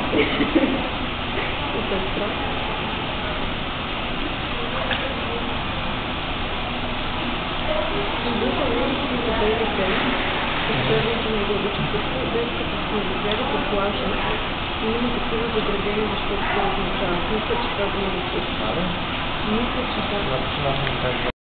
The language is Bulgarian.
Сестра. Има такива заградени, защото се размечават. Мисля, че това да не се става. Мисля, че да.